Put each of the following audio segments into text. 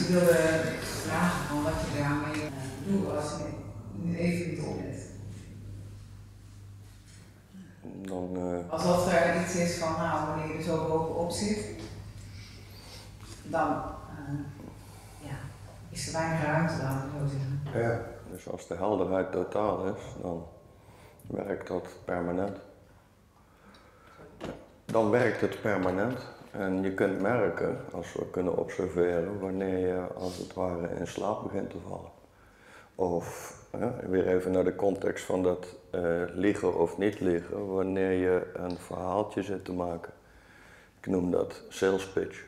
ik wilde vragen van wat je daarmee doet als je even niet oplet. Alsof er iets is van, nou, wanneer je er zo bovenop zit, dan ja, is er weinig ruimte, laten we zo zeggen. Ja, dus als de helderheid totaal is, dan werkt dat permanent. Dan werkt het permanent. En je kunt merken, als we kunnen observeren, wanneer je als het ware in slaap begint te vallen. Of, weer even naar de context van dat liegen of niet liegen, wanneer je een verhaaltje zit te maken. Ik noem dat sales pitch.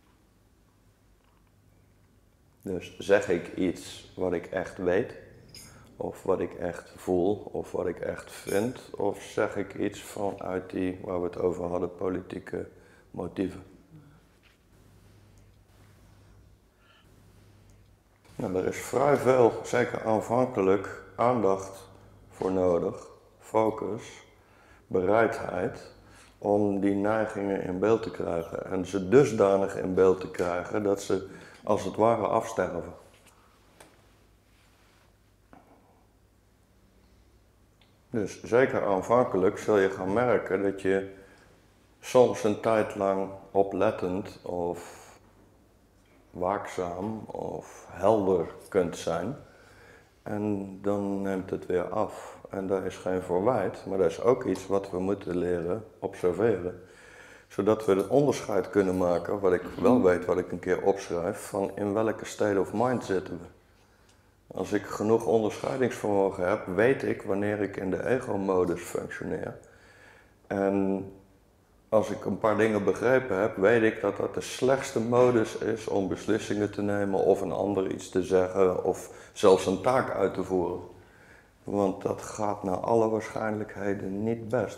Dus zeg ik iets wat ik echt weet, of wat ik echt voel, of wat ik echt vind, of zeg ik iets vanuit die, waar we het over hadden, politieke motieven. Nou, er is vrij veel, zeker aanvankelijk, aandacht voor nodig, focus, bereidheid, om die neigingen in beeld te krijgen. En ze dusdanig in beeld te krijgen dat ze als het ware afsterven. Dus zeker aanvankelijk zul je gaan merken dat je soms een tijd lang oplettend of waakzaam of helder kunt zijn. En dan neemt het weer af. En daar is geen verwijt, maar dat is ook iets wat we moeten leren observeren. Zodat we het onderscheid kunnen maken, wat ik wel weet, wat ik een keer opschrijf, van in welke state of mind zitten we. Als ik genoeg onderscheidingsvermogen heb, weet ik wanneer ik in de ego-modus functioneer. En als ik een paar dingen begrepen heb, weet ik dat dat de slechtste modus is om beslissingen te nemen of een ander iets te zeggen of zelfs een taak uit te voeren. Want dat gaat naar alle waarschijnlijkheden niet best.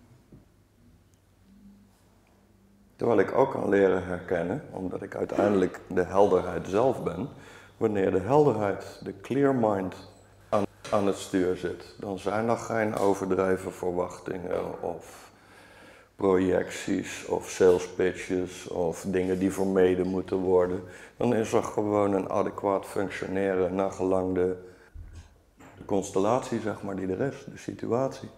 Terwijl ik ook kan leren herkennen, omdat ik uiteindelijk de helderheid zelf ben, wanneer de helderheid, de clear mind, aan het stuur zit, dan zijn er geen overdreven verwachtingen of projecties of sales pitches of dingen die vermeden moeten worden. Dan is er gewoon een adequaat functioneren naar gelang de constellatie, zeg maar, die er is, de situatie.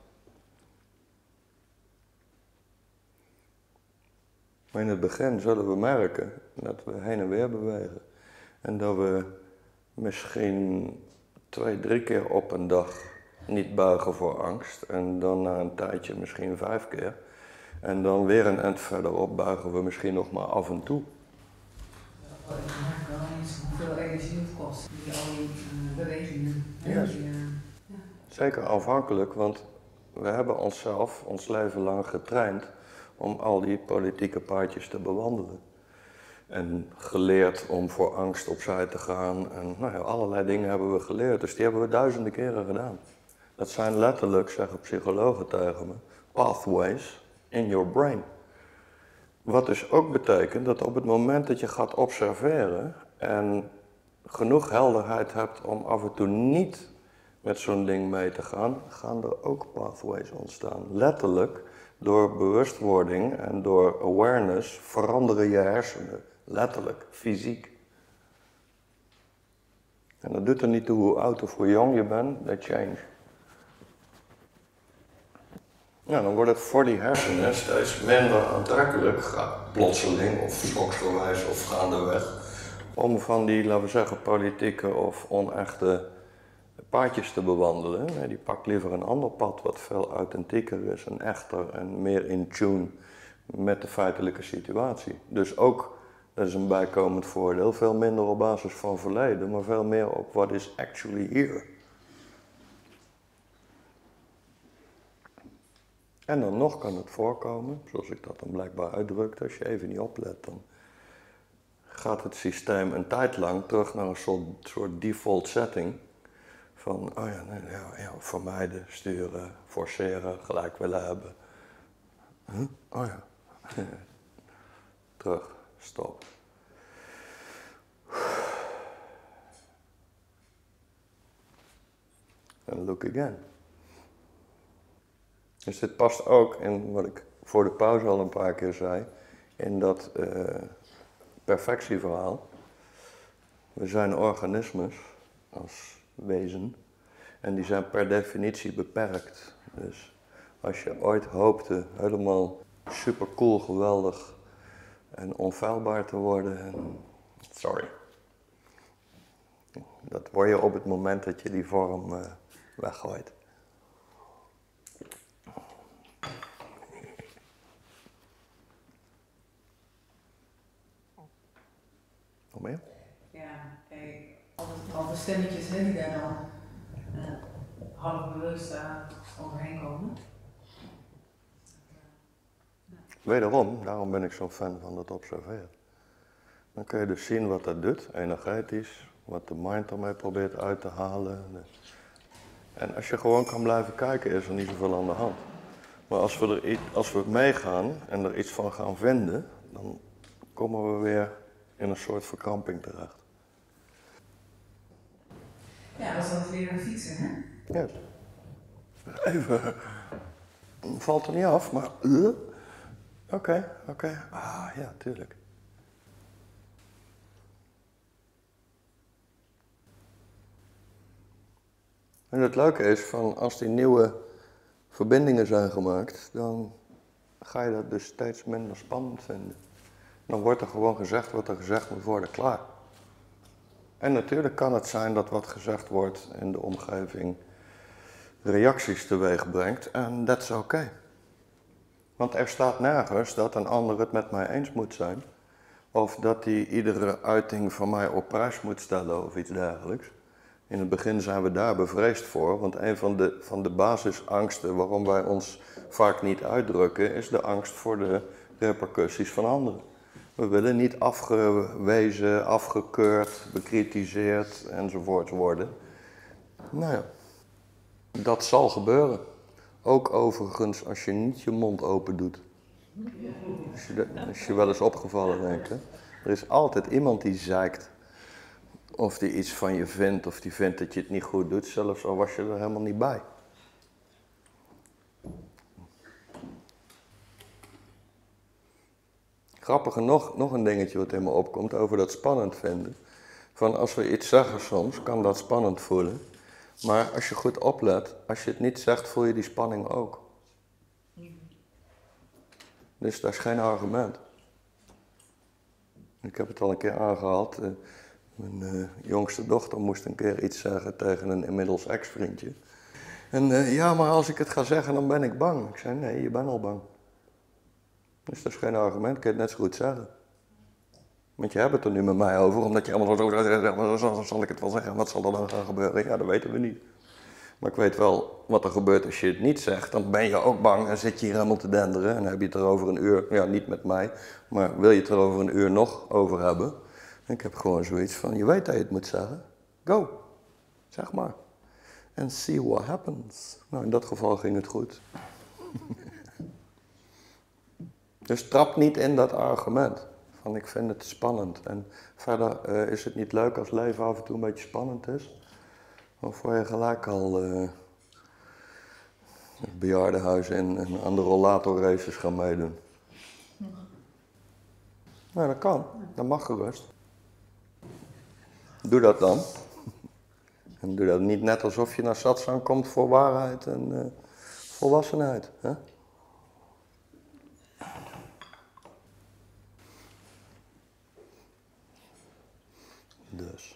Maar in het begin zullen we merken dat we heen en weer bewegen. En dat we misschien 2, 3 keer op een dag niet buigen voor angst. En dan na een tijdje misschien 5 keer. En dan weer een eind verderop buigen we misschien nog maar af en toe. Ik merk wel eens hoeveel energie het kost, die al die bewegingen. Yes. Zeker afhankelijk, want we hebben onszelf ons leven lang getraind om al die politieke paadjes te bewandelen. En geleerd om voor angst opzij te gaan. En nou ja, allerlei dingen hebben we geleerd, dus die hebben we duizenden keren gedaan. Dat zijn letterlijk, zeggen psychologen tegen me, pathways in your brain. Wat dus ook betekent dat op het moment dat je gaat observeren en genoeg helderheid hebt om af en toe niet met zo'n ding mee te gaan, gaan er ook pathways ontstaan. Letterlijk, door bewustwording en door awareness veranderen je hersenen. Letterlijk, fysiek. En dat doet er niet toe hoe oud of hoe jong je bent, they change. Ja, dan wordt het voor die hersenen steeds minder aantrekkelijk, plotseling of schoksgewijs of gaandeweg, om van die, laten we zeggen, politieke of onechte paadjes te bewandelen. Nee, die pakt liever een ander pad wat veel authentieker is en echter en meer in tune met de feitelijke situatie. Dus ook, dat is een bijkomend voordeel, veel minder op basis van verleden, maar veel meer op what is actually here. En dan nog kan het voorkomen, zoals ik dat dan blijkbaar uitdrukte, als je even niet oplet, dan gaat het systeem een tijd lang terug naar een soort default setting. Van, oh ja, nee, ja, vermijden, sturen, forceren, gelijk willen hebben. Huh? Oh ja. Terug, stop. En look again. Dus dit past ook in wat ik voor de pauze al een paar keer zei, in dat perfectieverhaal. We zijn organismes als wezen en die zijn per definitie beperkt. Dus als je ooit hoopte helemaal super cool, geweldig en onfeilbaar te worden, sorry. Dat word je op het moment dat je die vorm weggooit. Nog meer? Ja, kijk, al de stemmetjes hè, die daar dan half bewust overheen komen. Wederom, daarom ben ik zo'n fan van dat observeren. Dan kun je dus zien wat dat doet, energetisch, wat de mind ermee probeert uit te halen. En als je gewoon kan blijven kijken, is er niet zoveel aan de hand. Maar als we meegaan en er iets van gaan vinden, dan komen we weer in een soort verkramping terecht. Ja, dat is dan weer een fietsen, hè? Ja. Even, valt er niet af, maar... Oké. Ah, ja, tuurlijk. En het leuke is, van als die nieuwe verbindingen zijn gemaakt, dan ga je dat dus steeds minder spannend vinden. Dan wordt er gewoon gezegd wat er gezegd moet worden, klaar. En natuurlijk kan het zijn dat wat gezegd wordt in de omgeving reacties teweeg brengt en dat is oké. Want er staat nergens dat een ander het met mij eens moet zijn. Of dat hij iedere uiting van mij op prijs moet stellen of iets dergelijks. In het begin zijn we daar bevreesd voor, want een van de basisangsten waarom wij ons vaak niet uitdrukken, is de angst voor de repercussies van anderen. We willen niet afgewezen, afgekeurd, bekritiseerd enzovoort worden. Nou ja, dat zal gebeuren. Ook overigens als je niet je mond open doet. Als je wel eens opgevallen denkt, hè? Er is altijd iemand die zeikt. Of die iets van je vindt, of die vindt dat je het niet goed doet, zelfs al was je er helemaal niet bij. Grappig genoeg, nog een dingetje wat in me opkomt over dat spannend vinden. Van als we iets zeggen soms, kan dat spannend voelen. Maar als je goed oplet, als je het niet zegt, voel je die spanning ook. Dus dat is geen argument. Ik heb het al een keer aangehaald. Mijn jongste dochter moest een keer iets zeggen tegen een inmiddels ex-vriendje. En ja, maar als ik het ga zeggen, dan ben ik bang. Ik zei, nee, je bent al bang. Dus dat is geen argument, kun je het net zo goed zeggen. Want je hebt het er nu met mij over, omdat je allemaal zo zal ik het wel zeggen. Wat zal er dan gaan gebeuren? Ja, dat weten we niet. Maar ik weet wel wat er gebeurt als je het niet zegt. Dan ben je ook bang en zit je hier helemaal te denderen. En heb je het er over een uur, ja niet met mij, maar wil je het er over een uur nog over hebben? En ik heb gewoon zoiets van, je weet dat je het moet zeggen. Go, zeg maar. And see what happens. Nou, in dat geval ging het goed. Dus trap niet in dat argument. Van ik vind het spannend. En verder is het niet leuk als leven af en toe een beetje spannend is. Of word je gelijk al het bejaardenhuis in en aan de rollatorraces gaan meedoen. Nou, dat kan. Dat mag gerust. Doe dat dan. En doe dat niet net alsof je naar satsang komt voor waarheid en volwassenheid. Hè? Dus.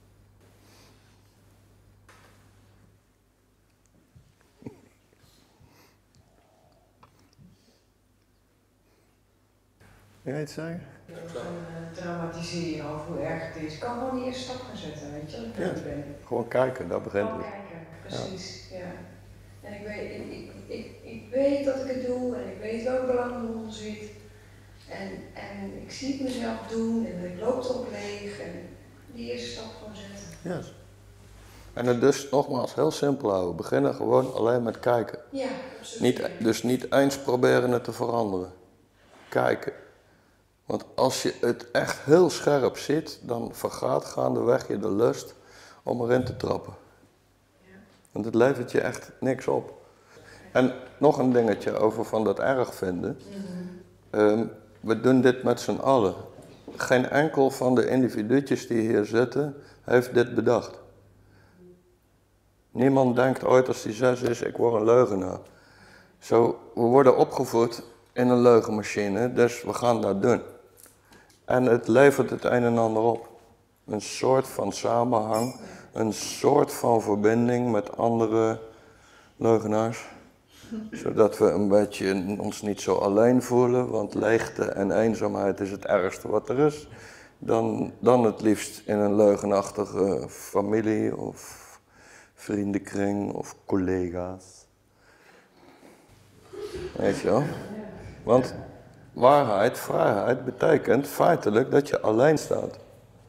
Wil jij iets zeggen? Dramatiseren over hoe erg het is. Ik kan gewoon die eerste stap gaan zetten, weet je, dat ik ben. Gewoon kijken, daar begint het. Gewoon kijken, precies, ja. En ik weet dat ik het doe en ik weet welk belang eronder zit. En ik zie het mezelf doen en ik loop erop leeg en die eerste stap gewoon zetten. Yes. En het dus nogmaals heel simpel houden. Beginnen gewoon alleen met kijken. Ja, absoluut. Dus niet eens proberen het te veranderen. Kijken. Want als je het echt heel scherp ziet, dan vergaat gaandeweg je de lust om erin te trappen. Ja. Want het levert je echt niks op. En nog een dingetje over van dat erg vinden. We doen dit met z'n allen. geen enkel van de individuutjes die hier zitten, heeft dit bedacht. Niemand denkt ooit als hij 6 is, ik word een leugenaar. Zo, we worden opgevoed in een leugenmachine, dus we gaan dat doen. En het levert het een en ander op. Een soort van samenhang, een soort van verbinding met andere leugenaars. Zodat we een beetje ons niet zo alleen voelen, want leegte en eenzaamheid is het ergste wat er is. Dan het liefst in een leugenachtige familie of vriendenkring of collega's. Weet je wel? Want waarheid, vrijheid betekent feitelijk dat je alleen staat.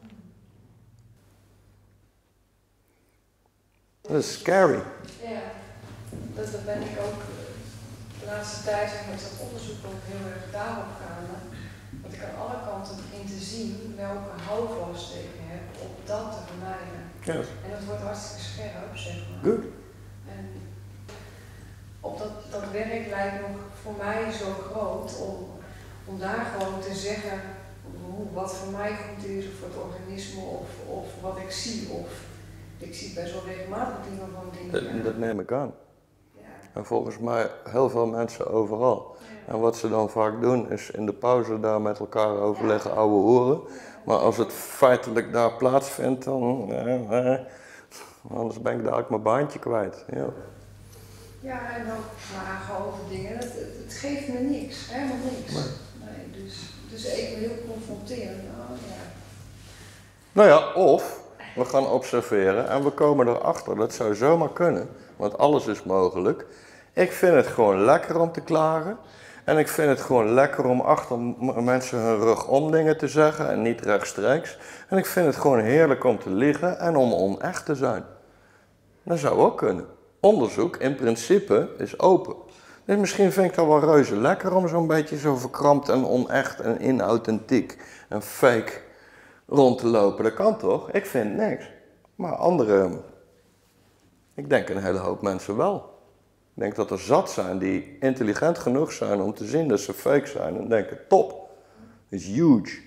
Dat is scary. Ja, dat ben ik ook de laatste tijd, zeg maar, is dat onderzoek ook heel erg daarop gaande. Dat ik aan alle kanten begin te zien welke houvast ik heb op dat te vermijden. Yes. En dat wordt hartstikke scherp, zeg maar. Good. En op dat werk lijkt nog voor mij zo groot om daar gewoon te zeggen wat voor mij goed is, of voor het organisme, of wat ik zie. Of ik zie best wel regelmatig dingen van dingen. Dat neem ik aan. Ja. En volgens mij heel veel mensen overal. Ja. En wat ze dan vaak doen is in de pauze daar met elkaar overleggen, ouwe hoeren. Maar als het feitelijk daar plaatsvindt, dan anders ben ik dadelijk mijn baantje kwijt. Ja. Ja, en dan vragen over dingen. Het geeft me niks, helemaal niks. Nee, dus even heel confronterend. Oh, ja. Nou ja, of we gaan observeren en we komen erachter, dat zou zomaar kunnen, want alles is mogelijk. Ik vind het gewoon lekker om te klagen en ik vind het gewoon lekker om achter mensen hun rug om dingen te zeggen en niet rechtstreeks. En ik vind het gewoon heerlijk om te liegen en om onecht te zijn. Dat zou ook kunnen. Onderzoek in principe is open. Dus misschien vind ik dat wel reuze lekker om zo'n beetje zo verkrampt en onecht en inauthentiek en fake rond te lopen. Dat kan toch? Ik vind niks. Maar anderen, ik denk een hele hoop mensen wel. Ik denk dat er zat zijn die intelligent genoeg zijn om te zien dat ze fake zijn en denken, top, is huge.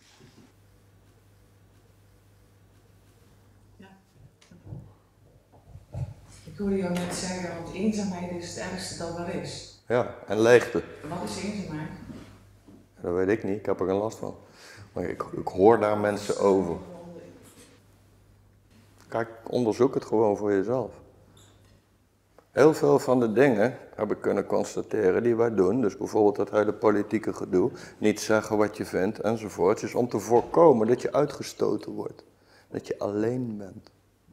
Ik hoorde jou net zeggen, want eenzaamheid is het ergste dat er is. Ja, en leegte. Wat is eenzaamheid? Dat weet ik niet, ik heb er geen last van. Maar ik hoor daar mensen over. Kijk, onderzoek het gewoon voor jezelf. Heel veel van de dingen heb ik kunnen constateren die wij doen, dus bijvoorbeeld dat hele politieke gedoe, niet zeggen wat je vindt enzovoort, is om te voorkomen dat je uitgestoten wordt. Dat je alleen bent.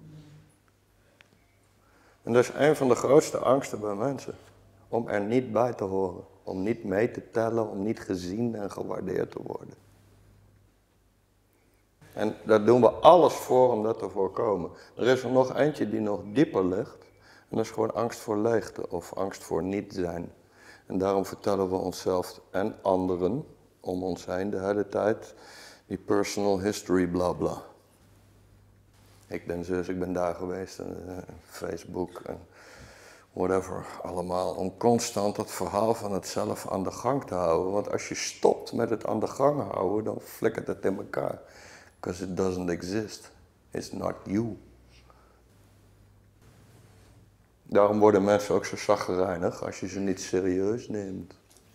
En dat is een van de grootste angsten bij mensen. Om er niet bij te horen. Om niet mee te tellen, om niet gezien en gewaardeerd te worden. En daar doen we alles voor om dat te voorkomen. Er is er nog eentje die nog dieper ligt. En dat is gewoon angst voor leegte of angst voor niet zijn. En daarom vertellen we onszelf en anderen om ons heen de hele tijd die personal history blabla. Ik ben zus, ik ben daar geweest, en Facebook en whatever, allemaal. Om constant het verhaal van het zelf aan de gang te houden. Want als je stopt met het aan de gang houden, dan flikkert het in elkaar. Because it doesn't exist. It's not you. Daarom worden mensen ook zo chagrijnig als je ze niet serieus neemt.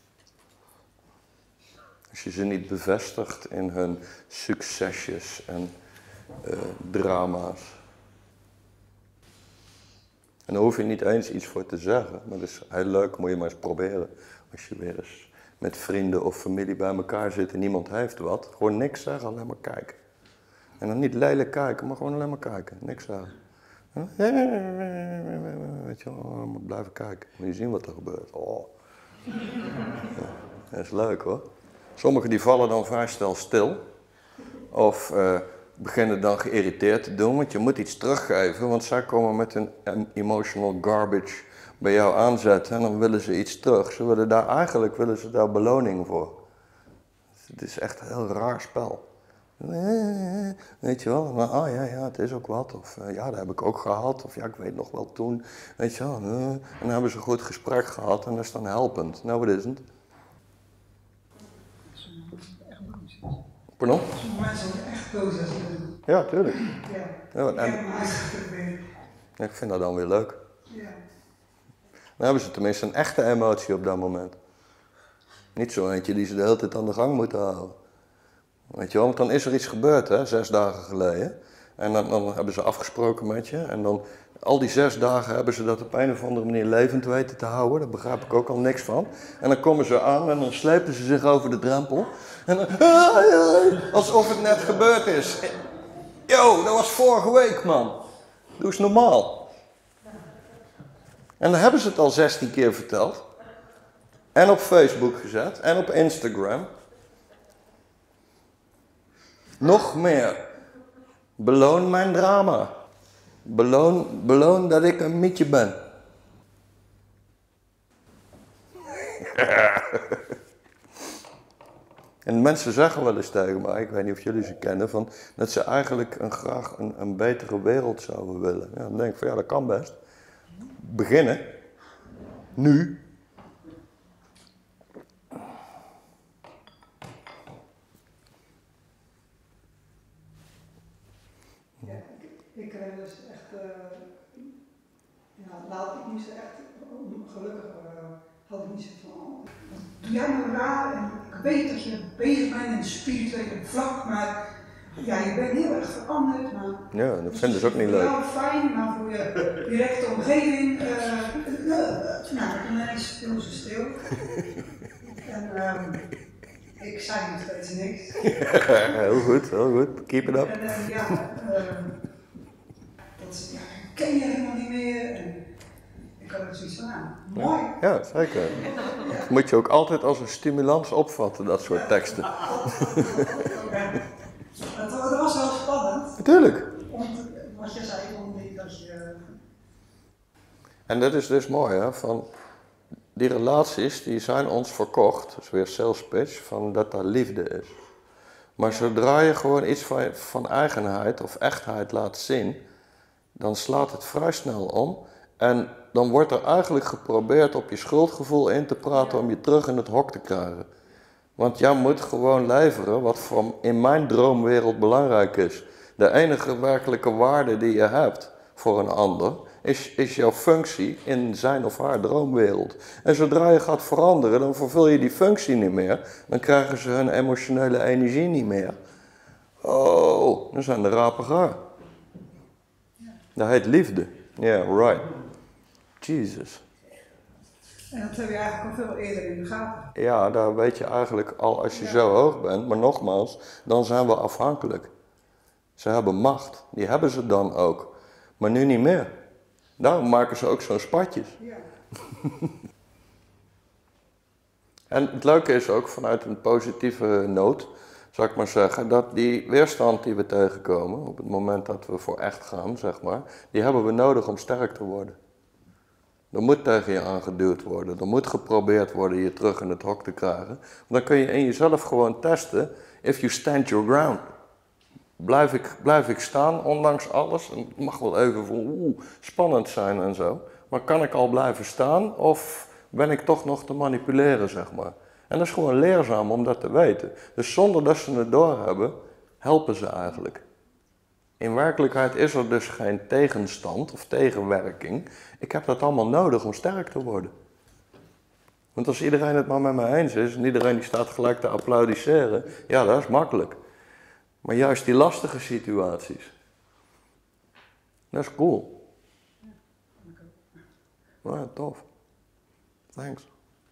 Als je ze niet bevestigt in hun succesjes en drama's. En daar hoef je niet eens iets voor te zeggen, maar dat is heel leuk, moet je maar eens proberen. Als je weer eens met vrienden of familie bij elkaar zit en niemand heeft wat, gewoon niks zeggen, alleen maar kijken. En dan niet lelijk kijken, maar gewoon alleen maar kijken, niks zeggen. Weet je wel, moet blijven kijken, moet je zien wat er gebeurt. Oh. Ja, dat is leuk hoor. Sommigen die vallen dan vrij snel stil, of beginnen dan geïrriteerd te doen, want je moet iets teruggeven, want zij komen met een emotional garbage bij jou aanzetten en dan willen ze iets terug. Ze willen daar beloning voor. Het is echt een heel raar spel. Weet je wel, maar ja, het is ook wat, of ja, dat heb ik ook gehad, of ja, ik weet nog wel toen, weet je wel. En dan hebben ze een goed gesprek gehad en dat is dan helpend. Nou, wat is het? Pardon? Sommige mensen worden echt boos als je dat doet. Ja, tuurlijk. Ja. Ja, Ik heb me uitgeprobeerd. ik vind dat dan weer leuk. Ja. Dan hebben ze tenminste een echte emotie op dat moment. Niet zo eentje die ze de hele tijd aan de gang moeten houden. Weet je wel, want dan is er iets gebeurd, hè, 6 dagen geleden. En dan hebben ze afgesproken met je. En dan, al die 6 dagen hebben ze dat op een of andere manier levend weten te houden. Daar begrijp ik ook al niks van. En dan komen ze aan en dan slepen ze zich over de drempel. En dan, alsof het net gebeurd is. Yo, dat was vorige week, man. Doe eens normaal. En dan hebben ze het al 16 keer verteld. En op Facebook gezet. En op Instagram. Nog meer. Beloon mijn drama. Beloon dat ik een mietje ben. En mensen zeggen wel eens tegen mij, ik weet niet of jullie ze kennen, van, dat ze eigenlijk graag een betere wereld zouden willen. Ja, dan denk ik van ja, dat kan best. Beginnen. Nu. Ja, ik kreeg dus echt, laat ik niet zo echt, gelukkig had ik niet zo van, doe jij nou raar en ik weet dat je bezig bent in het spirituele vlak, maar ja, je bent heel erg veranderd. Maar Ja, dat vinden ze ook niet leuk. Wel fijn, maar voor je directe omgeving, dan ineens viel ze stil. En ik zei nog steeds niks. Heel goed, heel goed. Keep it up. En dat ken je helemaal niet meer. En ik had het zoiets van, mooi. Ja, zeker. Dat moet je ook altijd als een stimulans opvatten, dat soort teksten. Dat was wel spannend. Natuurlijk. Wat je zei, dat je... En dat is dus mooi, hè, van die relaties die zijn ons verkocht, dat is weer sales pitch, van dat daar liefde is. Maar zodra je gewoon iets van eigenheid of echtheid laat zien, dan slaat het vrij snel om. En dan wordt er eigenlijk geprobeerd op je schuldgevoel in te praten om je terug in het hok te krijgen. Want jij moet gewoon leveren wat in mijn droomwereld belangrijk is. De enige werkelijke waarde die je hebt voor een ander is jouw functie in zijn of haar droomwereld. En zodra je gaat veranderen, dan vervul je die functie niet meer. Dan krijgen ze hun emotionele energie niet meer. Oh, dan zijn de rapen gaar. Dat heet liefde. Yeah, right. Jesus. En dat heb je eigenlijk al veel eerder in de gaten. Ja, daar weet je eigenlijk al als je zo hoog bent. Maar nogmaals, dan zijn we afhankelijk. Ze hebben macht. Die hebben ze dan ook. Maar nu niet meer. Daarom maken ze ook zo'n spatjes. Ja. En het leuke is ook vanuit een positieve noot, zou ik maar zeggen, dat die weerstand die we tegenkomen op het moment dat we voor echt gaan, zeg maar, die hebben we nodig om sterk te worden. Er moet tegen je aangeduwd worden, er moet geprobeerd worden je terug in het hok te krijgen. Dan kun je in jezelf gewoon testen, if you stand your ground. Blijf ik staan, ondanks alles? En het mag wel even spannend zijn en zo. Maar kan ik al blijven staan of ben ik toch nog te manipuleren, zeg maar? En dat is gewoon leerzaam om dat te weten. Dus zonder dat ze het doorhebben, helpen ze eigenlijk. In werkelijkheid is er dus geen tegenstand of tegenwerking. Ik heb dat allemaal nodig om sterk te worden. Want als iedereen het maar met me eens is en iedereen die staat gelijk te applaudisseren, ja, dat is makkelijk. Maar juist die lastige situaties, dat is cool. Ja, tof. Thanks.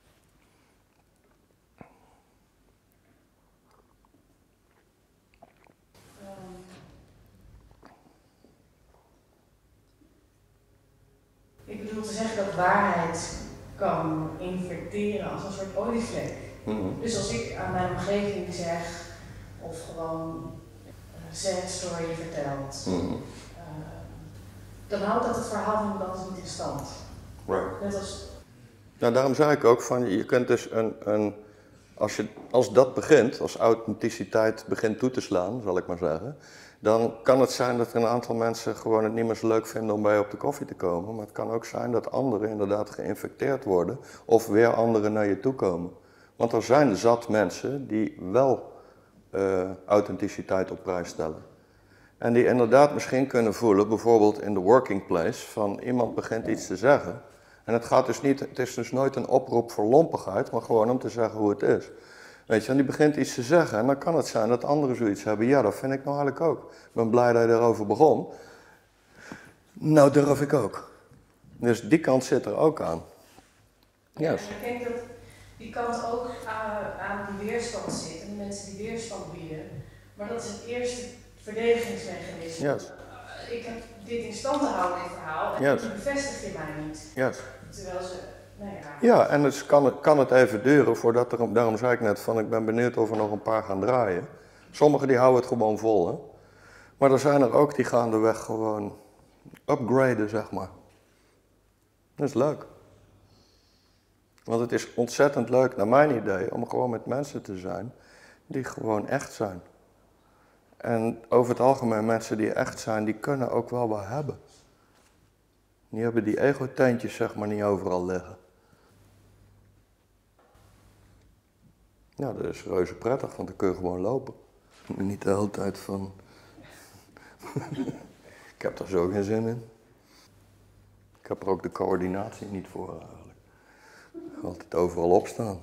Ik bedoel te zeggen dat waarheid kan infecteren als een soort olievlek. Dus als ik aan mijn omgeving zeg, of gewoon een sad story vertelt, dan houdt dat het verhaal van iemand anders niet in stand. Right. Net als... Nou, daarom zei ik ook van, je kunt dus als dat begint, als authenticiteit begint toe te slaan, zal ik maar zeggen, dan kan het zijn dat er een aantal mensen gewoon het niet meer zo leuk vinden om bij je op de koffie te komen. Maar het kan ook zijn dat anderen inderdaad geïnfecteerd worden of weer anderen naar je toe komen. Want er zijn zat mensen die wel authenticiteit op prijs stellen. En die inderdaad misschien kunnen voelen, bijvoorbeeld in de working place, van iemand begint iets te zeggen. En het is dus nooit een oproep voor lompigheid, maar gewoon om te zeggen hoe het is. Weet je, en die begint iets te zeggen en dan kan het zijn dat anderen zoiets hebben. Ja, dat vind ik nou eigenlijk ook. Ik ben blij dat je erover begon. Nou durf ik ook. Dus die kant zit er ook aan. Yes. En ik denk dat die kant ook aan die weerstand zit. En de mensen die weerstand bieden. Maar dat is het eerste verdedigingsmechanisme. Yes. Ik heb dit in stand te houden, dit verhaal. En die bevestig je mij niet. Yes. Terwijl ze... Ja, en dus kan het even duren voordat er, daarom zei ik net van ik ben benieuwd of er nog een paar gaan draaien. Sommigen die houden het gewoon vol, hè. Maar er zijn er ook die gaandeweg gewoon upgraden, zeg maar. Dat is leuk. Want het is ontzettend leuk, naar mijn idee, om gewoon met mensen te zijn die gewoon echt zijn. En over het algemeen, mensen die echt zijn, die kunnen ook wel wat hebben. Die hebben die ego-teentjes, zeg maar, niet overal liggen. Nou, dat is reuze prettig, want dan kun je gewoon lopen. Niet de hele tijd van... Ik heb daar zo geen zin in. Ik heb er ook de coördinatie niet voor eigenlijk. Ik ga altijd overal opstaan.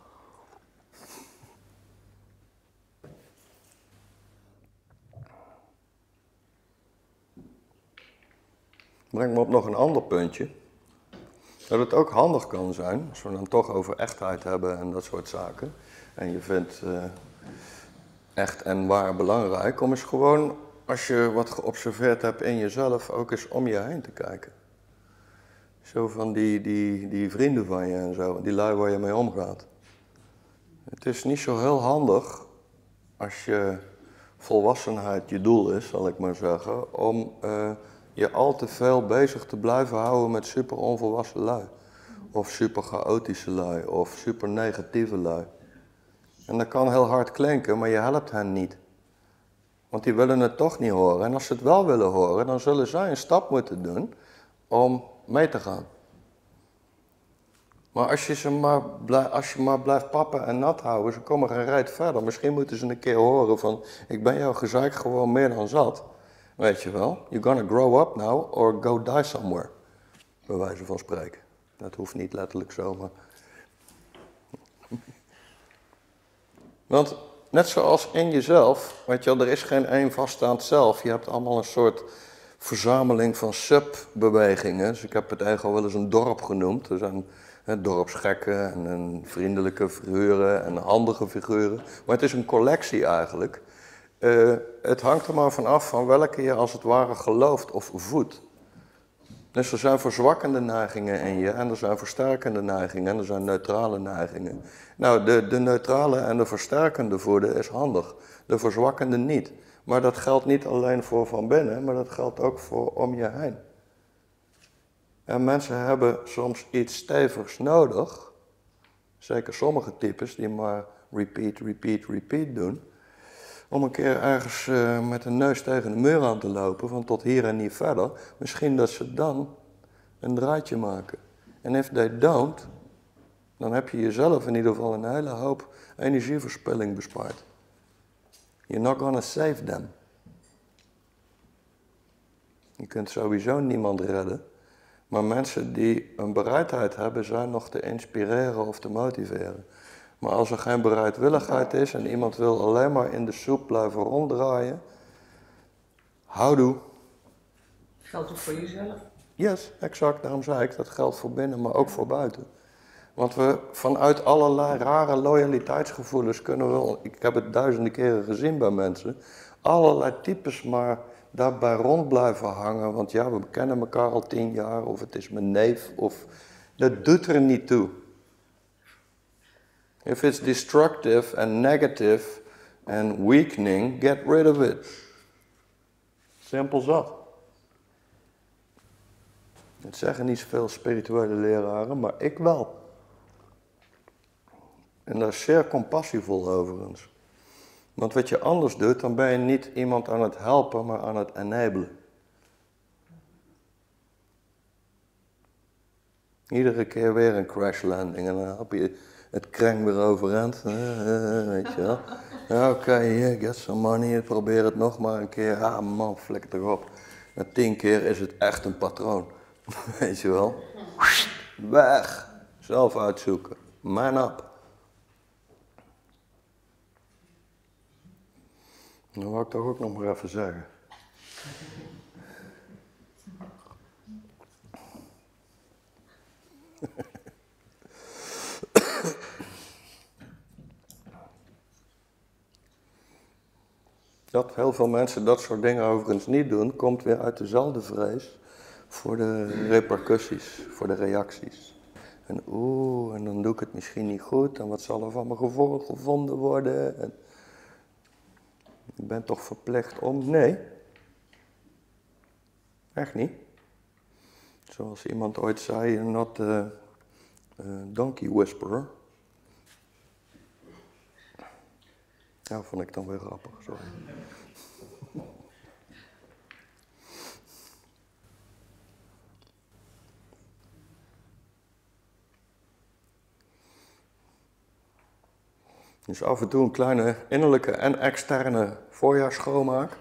Brengt me op nog een ander puntje. Dat het ook handig kan zijn, als we dan toch over echtheid hebben en dat soort zaken. En je vindt echt en waar belangrijk, om eens gewoon, als je wat geobserveerd hebt in jezelf, ook eens om je heen te kijken. Zo van die vrienden van je en zo, die lui waar je mee omgaat. Het is niet zo heel handig, als je volwassenheid je doel is, zal ik maar zeggen, om je al te veel bezig te blijven houden met super onvolwassen lui. Of super chaotische lui, of super negatieve lui. En dat kan heel hard klinken, maar je helpt hen niet. Want die willen het toch niet horen. En als ze het wel willen horen, dan zullen zij een stap moeten doen om mee te gaan. Maar als je maar blijft pappen en nat houden, ze komen geen reet verder. Misschien moeten ze een keer horen van, ik ben jouw gezeik gewoon meer dan zat. Weet je wel, you're gonna grow up now or go die somewhere. Bij wijze van spreken. Dat hoeft niet letterlijk zo, maar... Want net zoals in jezelf, weet je wel, er is geen één vaststaand zelf. Je hebt allemaal een soort verzameling van subbewegingen. Dus ik heb het ego wel eens een dorp genoemd. Er zijn dorpsgekken en vriendelijke figuren en handige figuren. Maar het is een collectie eigenlijk. Het hangt er maar van af van welke je als het ware gelooft of voedt. Dus er zijn verzwakkende neigingen in je en er zijn versterkende neigingen en er zijn neutrale neigingen. Nou, de neutrale en de versterkende voeden is handig, de verzwakkende niet. Maar dat geldt niet alleen voor van binnen, maar dat geldt ook voor om je heen. En mensen hebben soms iets stevigs nodig, zeker sommige types die maar repeat doen, om een keer ergens met een neus tegen de muur aan te lopen, van tot hier en niet verder. Misschien dat ze dan een draadje maken. En if they don't, dan heb je jezelf in ieder geval een hele hoop energieverspilling bespaard. You're not gonna save them. Je kunt sowieso niemand redden. Maar mensen die een bereidheid hebben, zijn nog te inspireren of te motiveren. Maar als er geen bereidwilligheid is en iemand wil alleen maar in de soep blijven ronddraaien, houdoe. Geldt ook voor jezelf? Yes, exact. Daarom zei ik, dat geldt voor binnen, maar ook voor buiten. Want we vanuit allerlei rare loyaliteitsgevoelens kunnen we, ik heb het duizenden keren gezien bij mensen, allerlei types maar daarbij rond blijven hangen. Want ja, we kennen elkaar al 10 jaar, of het is mijn neef, of dat doet er niet toe. If it's destructive and negative and weakening, get rid of it. Simpel zat. Het zeggen niet zoveel spirituele leraren, maar ik wel. En daar is zeer compassievol overigens. Want wat je anders doet, dan ben je niet iemand aan het helpen, maar aan het enablen. Iedere keer weer een crash landing en dan heb je het kreng weer overeind, weet je wel. Oké, get some money, probeer het nog maar een keer. Ah man, flikker erop. Na 10 keer is het echt een patroon. Weet je wel? Weg. Zelf uitzoeken. Man up. Dat wou ik toch ook nog maar even zeggen. Dat heel veel mensen dat soort dingen overigens niet doen, komt weer uit dezelfde vrees voor de repercussies, voor de reacties. En en dan doe ik het misschien niet goed, en wat zal er van me gevonden worden? En ik ben toch verplicht om? Nee. Echt niet. Zoals iemand ooit zei, not a donkey whisperer. Ja, vond ik dan weer grappig, sorry. Dus af en toe een kleine innerlijke en externe voorjaarsschoonmaak.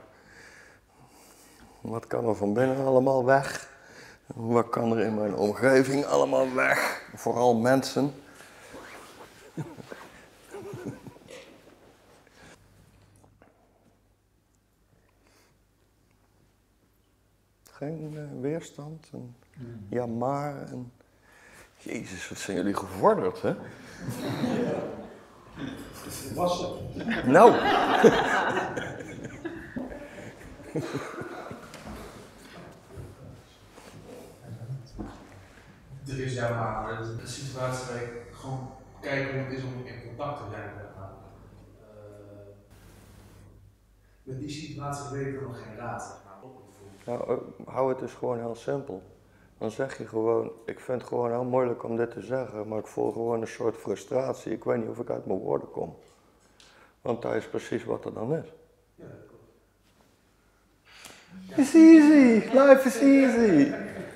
Wat kan er van binnen allemaal weg? Wat kan er in mijn omgeving allemaal weg? Vooral mensen. Geen weerstand. En ja maar. En Jezus, wat zijn jullie gevorderd, hè? Was het? Nou. Er is ja maar een situatie waar ik gewoon kijk hoe het is om in contact te zijn. Met die situatie weet ik nog geen raad. Zeg maar, op het voel. Nou, hou het dus gewoon heel simpel. Dan zeg je gewoon, ik vind het gewoon heel moeilijk om dit te zeggen, maar ik voel gewoon een soort frustratie. Ik weet niet of ik uit mijn woorden kom. Want dat is precies wat er dan is. Ja, dat klopt. It's easy, life is easy.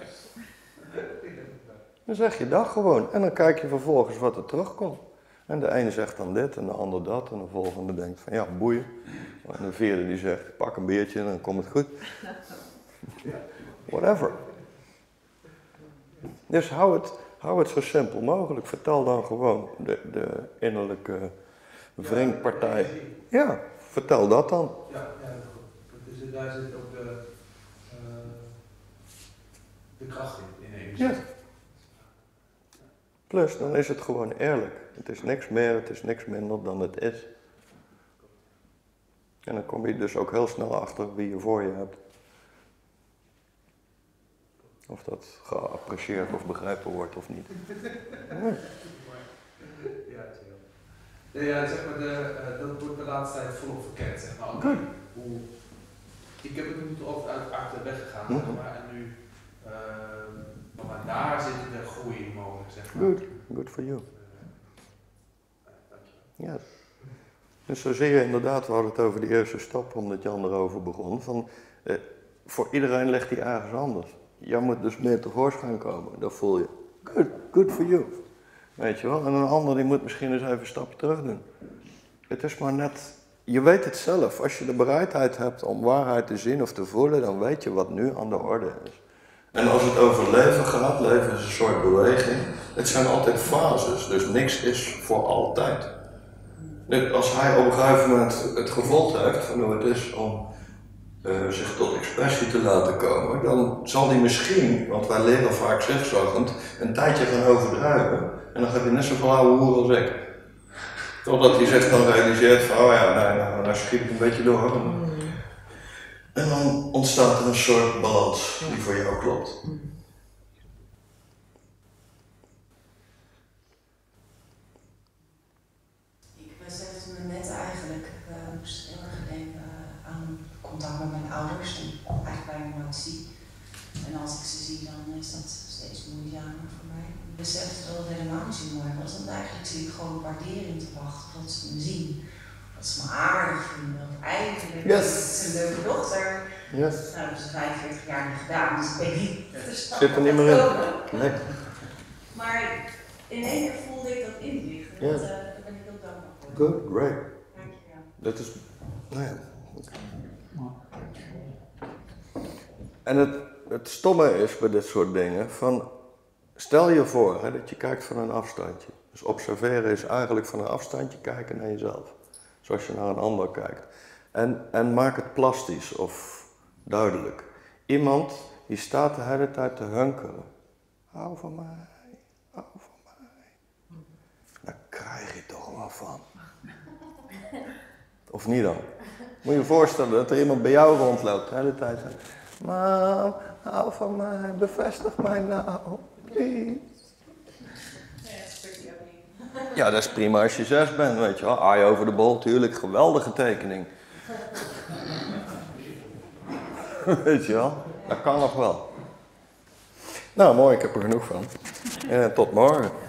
Dan zeg je dat gewoon en dan kijk je vervolgens wat er terugkomt. En de ene zegt dan dit en de ander dat en de volgende denkt van ja, boeien. En de vierde die zegt, pak een biertje en dan komt het goed. Whatever. Dus hou het zo simpel mogelijk. Vertel dan gewoon de innerlijke wringpartij. Ja, vertel dat dan. Ja, dus daar zit ook de kracht in energie. Ja. Plus, dan is het gewoon eerlijk. Het is niks meer, het is niks minder dan het is. En dan kom je dus ook heel snel achter wie je voor je hebt. Of dat geapprecieerd of begrepen wordt of niet. Ja, zeg maar, dat wordt de laatste tijd volop verkend. Zeg maar. Goed. Ik heb het nu over uit de weg gegaan, zeg maar, en nu, maar daar zit de groei mogelijk, zeg maar. Good for you. Ja. Dus zo zie je inderdaad, we hadden het over de eerste stap, omdat Jan erover begon, van voor iedereen ligt die ergens anders. Jij moet dus meer tevoorschijn komen, dat voel je. Good for you. Weet je wel, en een ander die moet misschien eens even een stapje terug doen. Het is maar net, je weet het zelf, als je de bereidheid hebt om waarheid te zien of te voelen, dan weet je wat nu aan de orde is. En als het over leven gaat, leven is een soort beweging, het zijn altijd fases, dus niks is voor altijd. Als hij op een gegeven moment het gevoeld heeft van hoe het is om zich tot expressie te laten komen, dan zal hij misschien, want wij leren vaak zigzaggend, een tijdje gaan overdrijven en dan heb je net zoveel oude hoer als ik. Totdat hij zich dan realiseert van, oh ja, nou schiet ik een beetje door. En dan ontstaat er een soort balans die voor jou klopt. Ik besefte me net eigenlijk, ik moest heel erg denken aan contact met mijn ouders en eigenlijk bijna nooit zie. En als ik ze zie, dan is dat steeds moeizamer voor mij. Ik besefte dat het helemaal niet zo mooi was, want eigenlijk zie ik gewoon waardering te wachten tot ze me zien. Dat ze me aardig vinden, of eigenlijk is een leuke dochter. Yes. Nou, dat hebben ze 45 jaar niet gedaan, dus ik weet niet. Zit er niet meer in. Nee. Maar in één keer voelde ik dat inzicht. Yes. Daar ben ik heel dankbaar voor. Good, great. Dankjewel. Dat is, nou ja. En het stomme is bij dit soort dingen, van, stel je voor dat je kijkt van een afstandje. Dus observeren is eigenlijk van een afstandje kijken naar jezelf. Zoals je naar een ander kijkt. En maak het plastisch of duidelijk. Iemand die staat de hele tijd te hunkeren. Hou van mij, hou van mij. Daar krijg je toch wel van. Of niet dan? Moet je je voorstellen dat er iemand bij jou rondloopt de hele tijd. Mam, hou van mij, bevestig mij nou. Please. Ja, dat is prima als je 6 bent, weet je wel. Aai over de bol, tuurlijk, geweldige tekening. Weet je wel, dat kan nog wel. Nou, mooi, ik heb er genoeg van. En tot morgen.